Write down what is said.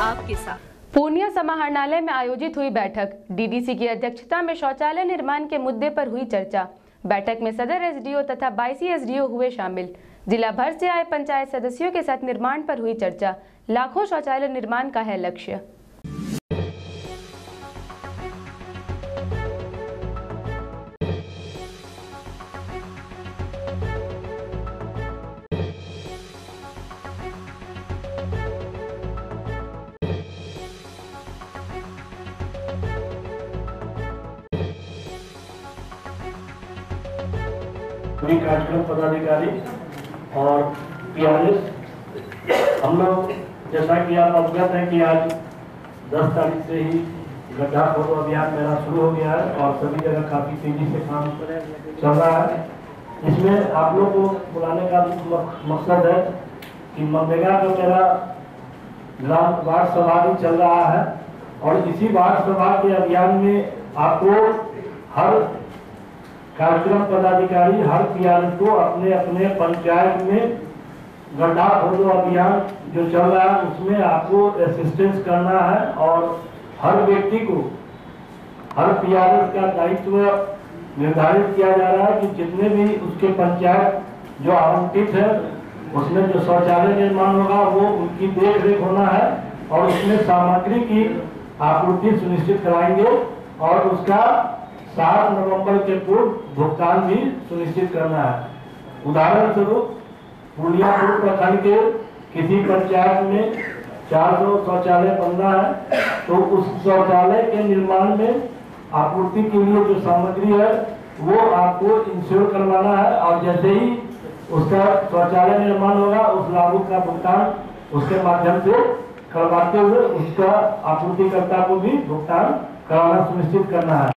आपके साथ। पूर्णिया समाहरणालय में आयोजित हुई बैठक। डीडीसी की अध्यक्षता में शौचालय निर्माण के मुद्दे पर हुई चर्चा। बैठक में सदर एसडीओ तथा 22 एसडीओ हुए शामिल। जिला भर से आए पंचायत सदस्यों के साथ निर्माण पर हुई चर्चा। लाखों शौचालय निर्माण का है लक्ष्य। सभी कार्यक्रम पदाधिकारी और पीआरएस हम लोग, जैसा कि आप अवगत हैं कि आज 10 तारीख से ही गड्ढा खोदो अभियान मेरा शुरू हो गया है और सभी जगह काफी तेजी से काम चल रहा है। इसमें आप लोग को बुलाने का मकसद है कि मनरेगा का मेरा ग्राम वार्ड सभा भी चल रहा है और इसी वार्ड सभा के अभियान में आपको हर कार्यक्रम पदाधिकारी, हर पीआरएस को अपने अपने पंचायत में गड्ढा खोदो अभियान जो चल रहा है उसमें आपको असिस्टेंस करना है और हर व्यक्ति को, हर पीआरएस का दायित्व निर्धारित किया जा रहा है कि जितने भी उसके पंचायत जो आवंटित है उसमें जो शौचालय निर्माण होगा वो उनकी देख रेख होना है और उसमें सामग्री की आपूर्ति सुनिश्चित कराएंगे और उसका 7 नवंबर के पूर्व भुगतान भी सुनिश्चित करना है। उदाहरण स्वरूप पूर्णिया प्रखंड के किसी पंचायत में 400 शौचालय बनना है तो उस शौचालय के निर्माण में आपूर्ति के लिए जो सामग्री है वो आपको इंश्योर करवाना है और जैसे ही उसका शौचालय निर्माण होगा उस लागू का भुगतान उसके माध्यम से करवाते हुए उसका आपूर्तिकर्ता को भी भुगतान कराना सुनिश्चित करना है।